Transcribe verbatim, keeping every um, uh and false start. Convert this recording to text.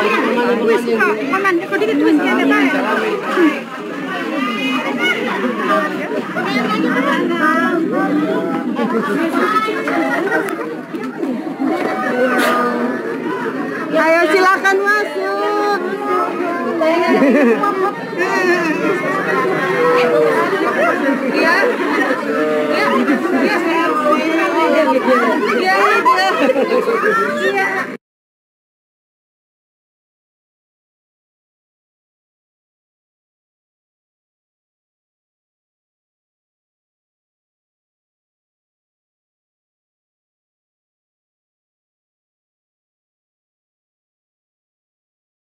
Wis kok, paman kok dikit wis ya Pak. Ayo silakan masuk. Ya. Ya. Ya. Ya.